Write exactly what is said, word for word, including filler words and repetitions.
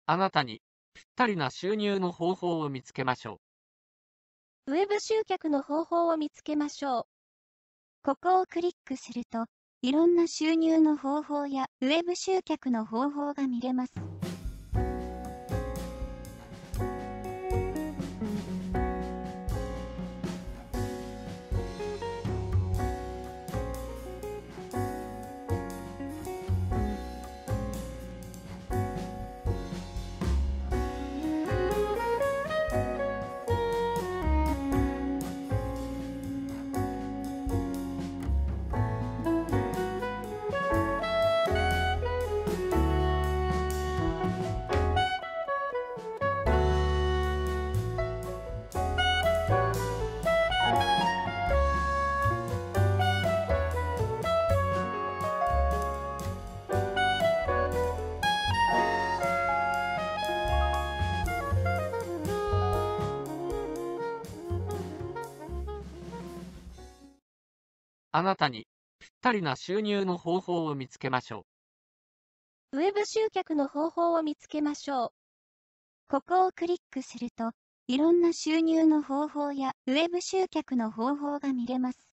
あなたにぴったりな収入の方法を見つけましょウェブ集客の方法を見つけましょう。ここをクリックすると、いろんな収入の方法やウェブ集客の方法が見れます。 う。あなたにぴったりな収入の方法を見つけましょウェブ集客の方法を見つけましょう。ここをクリックすると、いろんな収入の方法やウェブ集客の方法が見れます。